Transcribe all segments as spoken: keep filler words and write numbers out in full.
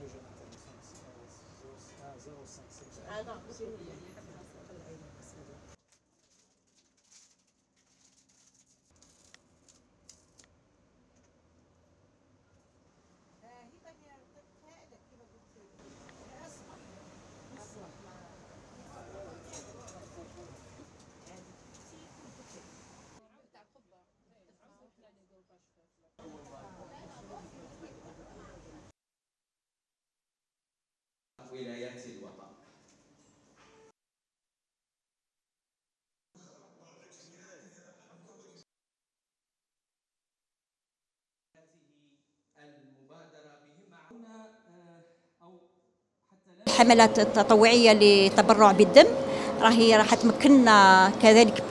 ولايات الوطن. الحملات التطوعية للتبرع بالدم راهي راح تمكننا كذلك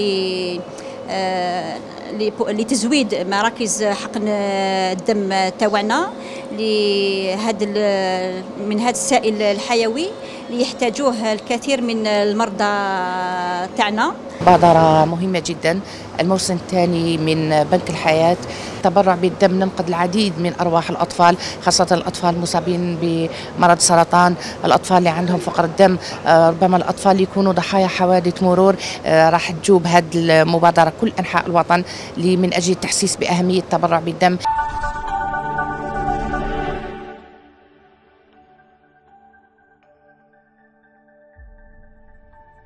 لتزويد مراكز حقن الدم تاعنا لهذا من هذا السائل الحيوي اللي يحتاجوه الكثير من المرضى تاعنا. مبادرة مهمة جدا. الموسم الثاني من بنك الحياة تبرع بالدم ننقذ العديد من أرواح الأطفال، خاصة الأطفال المصابين بمرض السرطان، الأطفال اللي عندهم فقر الدم، ربما الأطفال اللي يكونوا ضحايا حوادث مرور. راح تجوب هذه المبادرة كل أنحاء الوطن من أجل التحسيس بأهمية التبرع بالدم.